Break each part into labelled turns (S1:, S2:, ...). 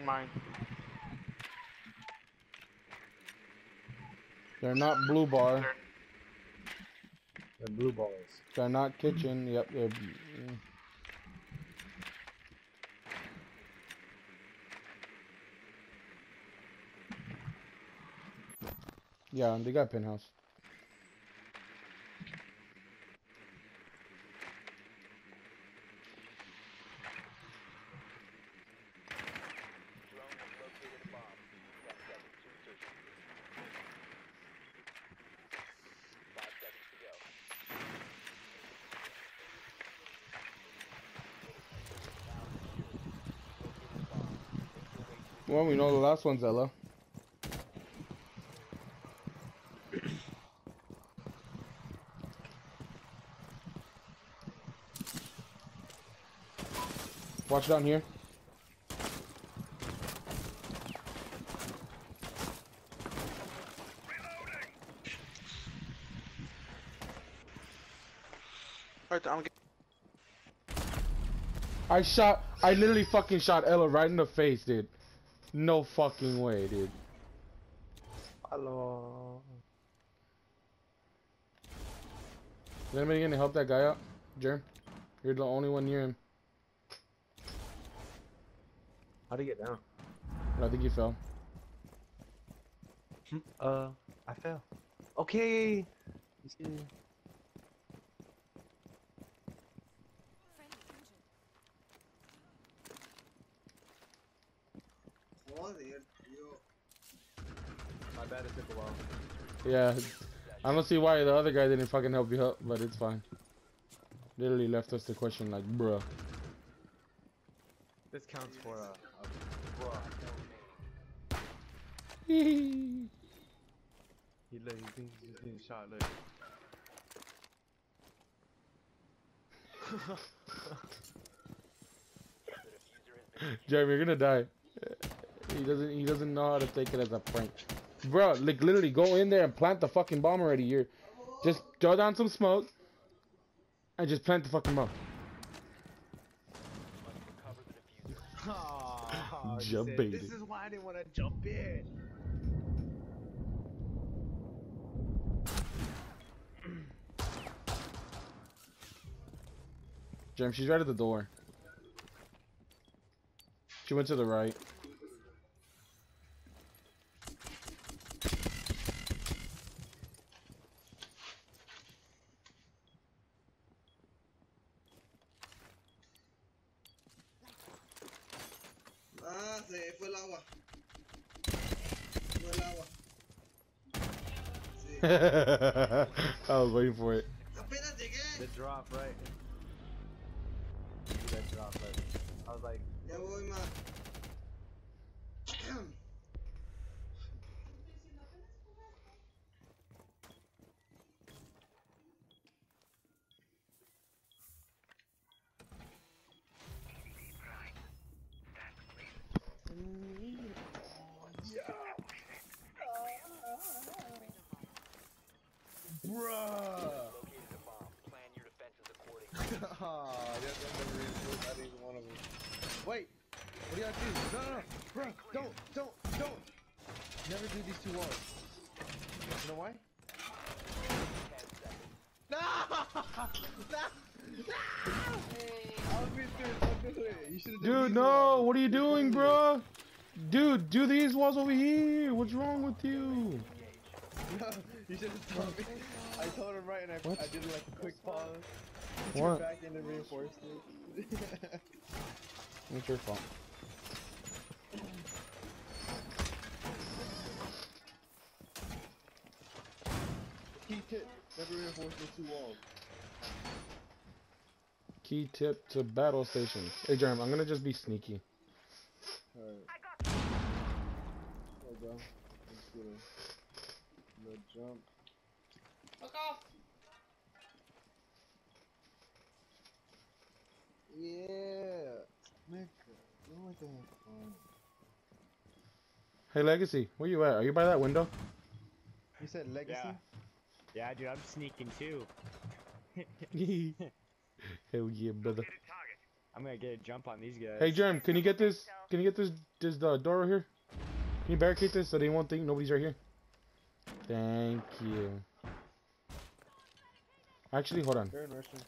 S1: mine.
S2: They're not blue bar.
S3: The blue balls.
S2: They're not kitchen. Yep. They're. Yeah, they got penthouse. Well, we know the last one's Ella. Watch down here.
S1: Alright, I'm getting.
S2: I literally fucking shot Ella right in the face, dude. No fucking way, dude.
S3: Hello.
S2: Is anybody gonna help that guy out? Jerm? You're the only one near him.
S3: How'd he get down?
S2: I think he fell.
S3: I fell. Okay. My bad, it took a while.
S2: Yeah. I don't see why the other guy didn't fucking help you up, but it's fine. Literally left us the question like, bruh.
S3: This counts for bruh.
S2: Hee
S3: He thinks he's just getting shot, look.
S2: Jeremy, you're gonna die. He doesn't know how to take it as a prank. Bro, like literally go in there and plant the fucking bomb already. You're just throw down some smoke and just plant the fucking bomb.
S3: Oh,
S2: Jump
S3: said,
S2: baited.
S3: this is why I didn't want to jump in.
S2: Jeremy, she's right at the door. She went to the right.
S4: Ah, se fue el agua. Fue el agua. Sí.
S2: I was waiting for it.
S4: Apenas llegué.
S3: The drop, right? That drop, right? I was like,
S4: Ya voy, ma.
S3: bruh. Oh, that's never reinforced. I didn't even one of them. Wait, what do y'all do? No, bro, don't. Never do these two walls. You know why? No! I was being serious. Don't do it. You should have done
S2: Dude,
S3: these
S2: no!
S3: walls.
S2: What are you doing, bro? Dude, do these walls over here. What's wrong with you?
S3: No, you should have told me. I told him right, and I did like a quick pause.
S2: What?
S3: Turned back and then reinforced it.
S2: It's your fault.
S3: Key tip: never reinforce the two walls.
S2: Key tip to battle stations. Hey, Jeremy, I'm gonna just be sneaky.
S3: Alright. There we go. Let's get a little jump.
S4: Fuck off.
S3: Yeah. Nigga, you want to have fun.
S2: Hey, Legacy, where you at? Are you by that window?
S3: You said legacy?
S5: Yeah. Yeah, dude, I'm sneaking too.
S2: Hell yeah, brother.
S5: I'm gonna get a jump on these guys.
S2: Hey, Germ, can you get this? Can you get this door right here? Can you barricade this so they won't think nobody's right here? Thank you. Actually, hold on.
S3: They're in restroom.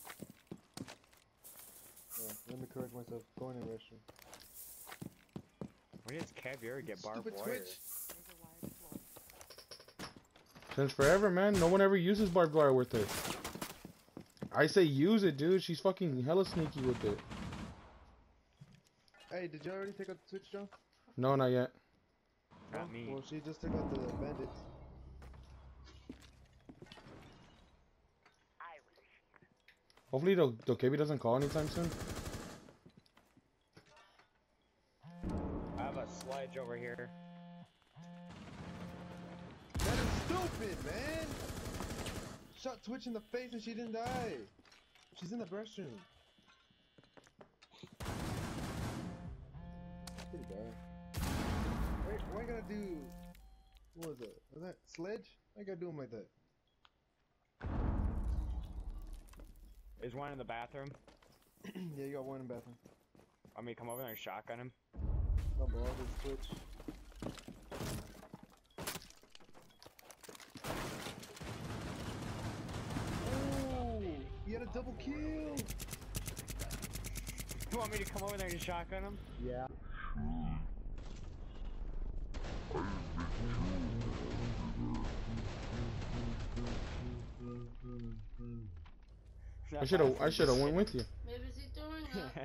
S3: Oh, let me correct myself. Going in restroom.
S5: When does Caviar get barbed
S3: Stupid
S5: wire?
S3: Twitch.
S2: Since forever, man. No one ever uses barbed wire with it. I say use it, dude. She's fucking hella sneaky with it.
S3: Hey, did you already take out the Twitch, Joe?
S2: No, not yet.
S5: Not me.
S3: Well, she just took out the bandits.
S2: Hopefully, Dokebi doesn't call anytime soon.
S5: I have a sledge over here.
S3: That is stupid, man! Shot Twitch in the face and she didn't die. She's in the restroom. Pretty bad. Wait, why gotta do... What was it? Was that sledge? Why gotta do him like that?
S5: Is one in the bathroom?
S3: Yeah, you got one in the bathroom.
S5: Want me to come over there and shotgun him?
S3: No, bro, this Twitch. Oh, he had a double kill.
S5: You want me to come over there and shotgun him?
S3: Yeah.
S2: I should have went with you.
S4: Maybe is he doing that?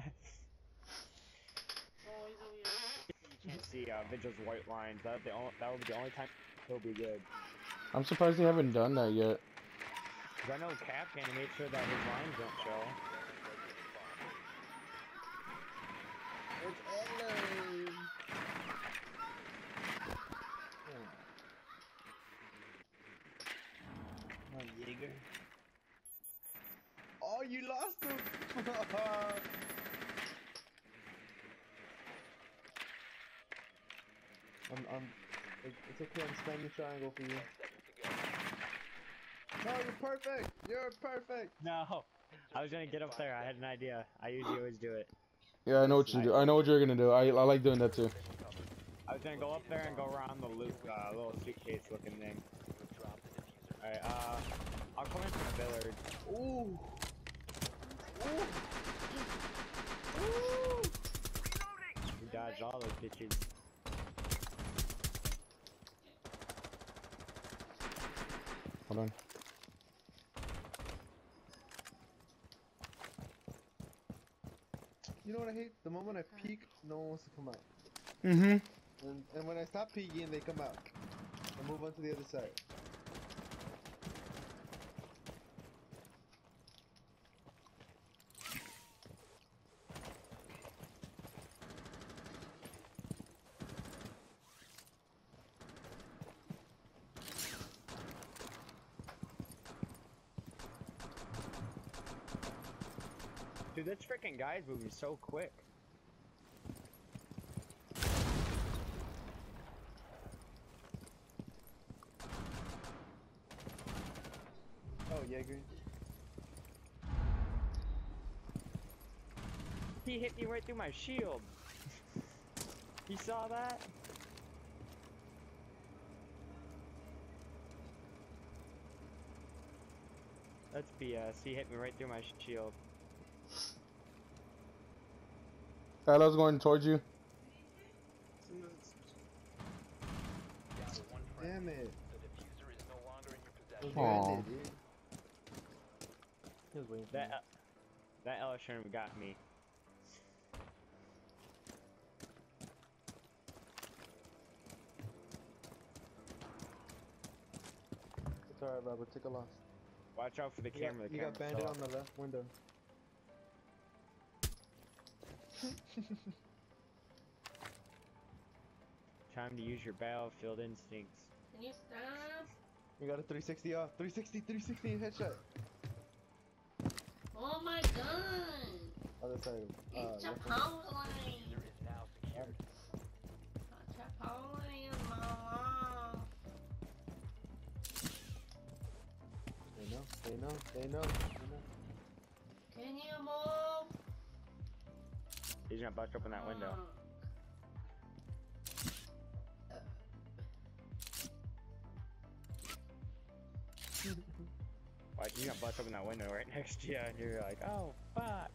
S4: Oh, he's over here.
S5: You can't see Vigil's white lines. That would be the only time he'll be good.
S2: I'm surprised they haven't done that yet.
S5: Cause I know Capcan made sure that his lines don't show.
S3: It's Ellen.
S5: Oh, Jaeger.
S3: Oh, you lost him. It's okay. I'm spamming triangle for you. No, you're perfect. You're perfect.
S5: No, I was gonna get up there. I had an idea. I usually always do it.
S2: Yeah, I know what you do. I know what you're gonna do. I like doing that too.
S5: I was gonna go up there and go around the loop, little suitcase looking thing. Alright, I'll come in from the village.
S3: Ooh.
S5: We dodged all those bitches.
S2: Hold on.
S3: You know what I hate? The moment I peek, no one wants to come out.
S2: Mm-hmm.
S3: And when I stop peeking, they come out. I move on to the other side.
S5: Dude, this freaking guy's moving so quick.
S3: Oh, Jaeger.
S5: He hit me right through my shield. You saw that? That's BS. He hit me right through my shield.
S2: Hello's going towards you.
S3: Damn it.
S2: Aw.
S3: He was waiting for me.
S5: That Elishern got me.
S3: It's alright, Robert. Take a loss.
S5: Watch out for the camera.
S3: You got bandit on the left window.
S5: Time to use your battlefield instincts.
S4: Can you stop?
S3: You got a 360 off. 360 headshot.
S4: Oh my god!
S3: Other side.
S4: It's
S3: left window.
S4: Chipotle! Chipotle, mama!
S3: They know.
S4: Can you move?
S5: He's gonna bust open that window. Like, he's gonna bust open that window right next to you, and you're like, oh, fuck.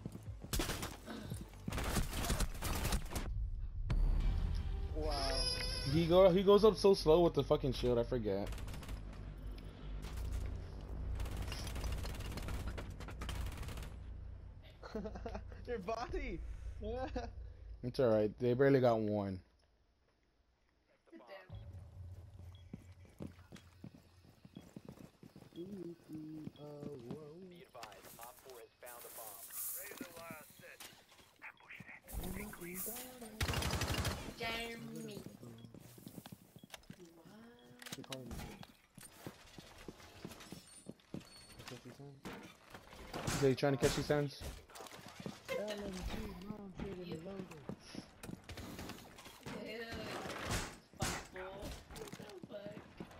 S3: Wow.
S2: He goes up so slow with the fucking shield, I forget.
S3: Your body.
S2: It's alright. They barely got one.
S4: Sit down.
S6: Be advised, Op 4 has found a bomb.
S4: Jeremy.
S3: They call him
S2: Is he trying to catch these hands?
S4: Ew. Fuckball. What the fuck?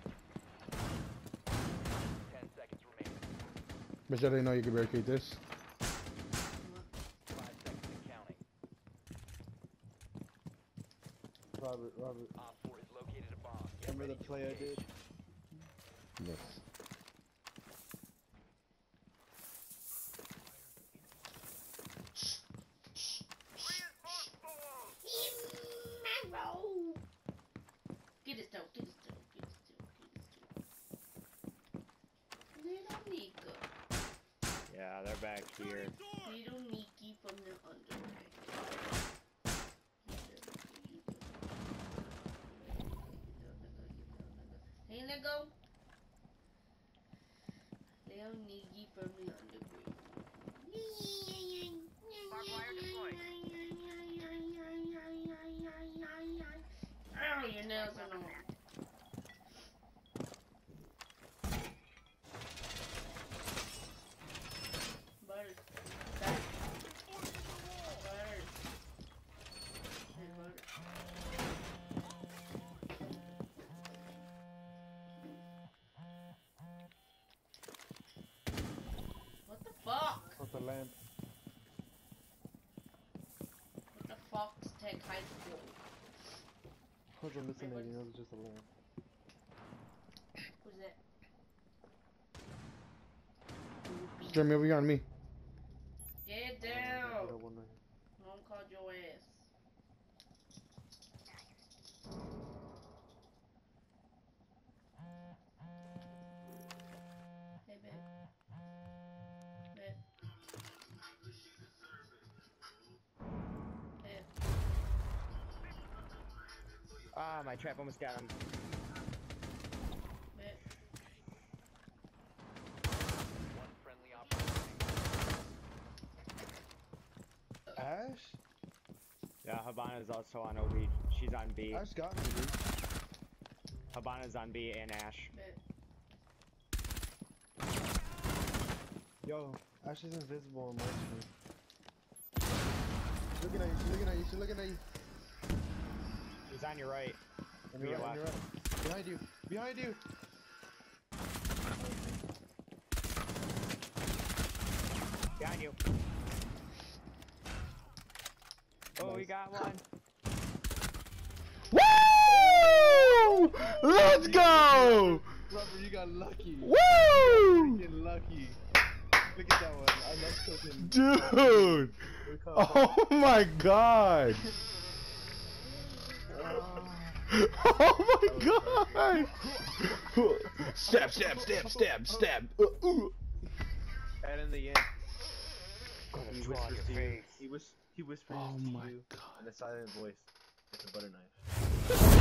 S6: 10 seconds remaining.
S2: Bet you I didn't know you could barricade this.
S6: 5 seconds and counting.
S3: Robert.
S6: Op 4 has located a bomb. Get
S3: Remember
S6: ready
S3: the
S6: to
S3: play I
S6: engage.
S3: did?
S2: Yes.
S4: Get it still, get it still, get it still, get it still. Little Nico.
S5: Yeah, they're back here.
S4: Little Nikki from the underwear. Hey, nigga. Little Nikki from the underwear. Oh, your nails are long. Butters. Butters. Butters. Hey, Butters. What the fuck?
S3: What's the lamp?
S4: What the fuck's Tech High School?
S3: What's hallucinating? It was just a lamp.
S4: Who's that?
S2: Jeremy, over here on me.
S4: Get
S3: I
S4: down!
S3: got one right
S4: Mom called your ass. Hey, babe. Babe. Babe.
S5: Ah, my trap almost got him.
S4: Babe.
S6: One friendly operator.
S3: here. Ash?
S5: Yeah, Habana's also on OB. She's on B.
S3: Ash got me, dude.
S5: Habana's on B and Ash.
S4: Babe.
S3: Yo, Ash is invisible on my screen. She's looking at you, she's looking at you, she's looking at you.
S5: He's on your right.
S3: On your right, on your right. Behind you, behind you!
S5: Behind you. Oh, we got one.
S2: Woo! Let's go!
S3: Robert, you got lucky.
S2: Woo!
S3: Freaking lucky. Look at that one. I love cooking.
S2: Dude! Oh my god! Oh my god! Stab, stab, stab, stab, stab.
S3: And in the end,
S5: Gonna
S3: he
S5: draw
S3: whispers
S5: your
S3: to you.
S5: face.
S3: He whispers
S2: Oh
S3: to
S2: my
S3: you
S2: god.
S3: in a silent voice with a butter knife.